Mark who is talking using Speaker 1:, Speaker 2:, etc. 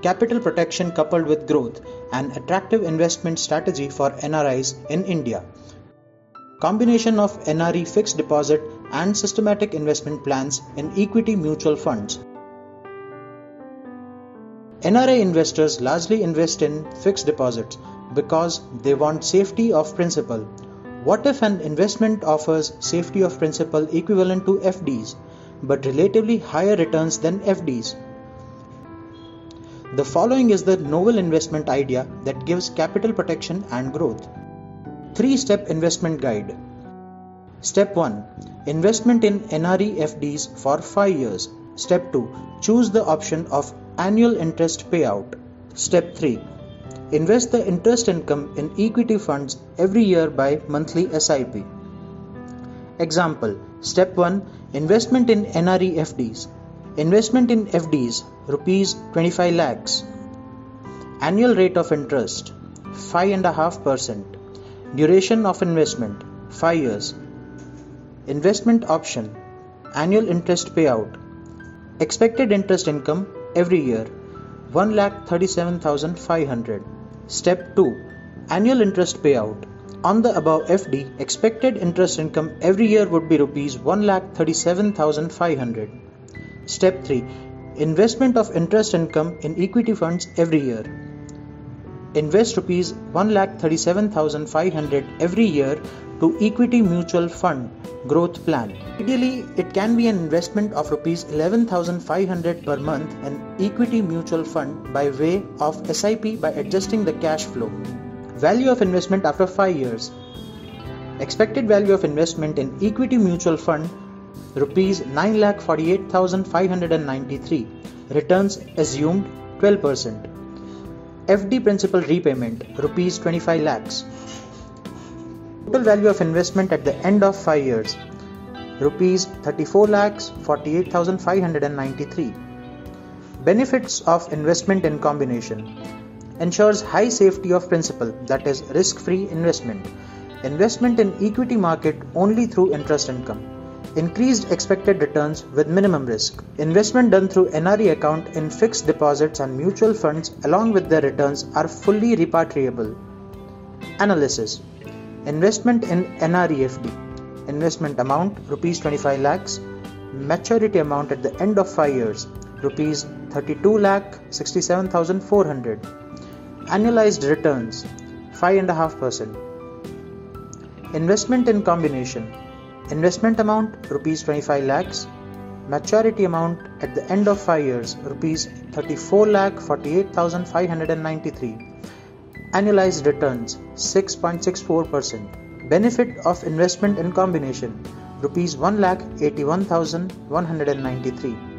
Speaker 1: capital protection coupled with growth, an attractive investment strategy for NRIs in India. Combination of NRE fixed deposit and systematic investment plans in equity mutual funds. NRI investors largely invest in fixed deposits because they want safety of principal. What if an investment offers safety of principal equivalent to FDs, but relatively higher returns than FDs? The following is the novel investment idea that gives capital protection and growth. 3-step investment guide. Step 1. Investment in NRE FDs for 5 years. Step 2. Choose the option of annual interest payout. Step 3. Invest the interest income in equity funds every year by monthly SIP. Example. Step 1. Investment in NRE FDs. Investment in FDs Rs 25 lakhs. Annual rate of interest 5.5%. Duration of investment 5 years. Investment option annual interest payout. Expected interest income every year 1,37,500. Step 2. Annual interest payout. On the above FD, expected interest income every year would be Rs 1,37,500. Step 3. Investment of interest income in equity funds every year. Invest Rs 1,37,500 every year to equity mutual fund growth plan. Ideally, it can be an investment of Rs 11,500 per month in equity mutual fund by way of SIP by adjusting the cash flow. Value of investment after 5 years. Expected value of investment in equity mutual fund Rs 9,48,593. Returns assumed 12%. FD principal repayment Rs 25 lakhs. Total value of investment at the end of 5 years Rs 34,48,593. Benefits of investment in combination. Ensures high safety of principal, that is risk-free investment. Investment in equity market only through interest income. Increased expected returns with minimum risk. Investment done through NRE account in fixed deposits and mutual funds along with their returns are fully repatriable. Analysis. Investment in NRE FD. Investment amount Rs 25 lakhs. Maturity amount at the end of 5 years Rs 32,67,400. Annualized returns 5.5%. Investment in combination. Investment amount Rs 25 lakhs. Maturity amount at the end of 5 years Rs 34,48,593. Annualized returns 6.64%. Benefit of investment in combination Rs 1,81,193.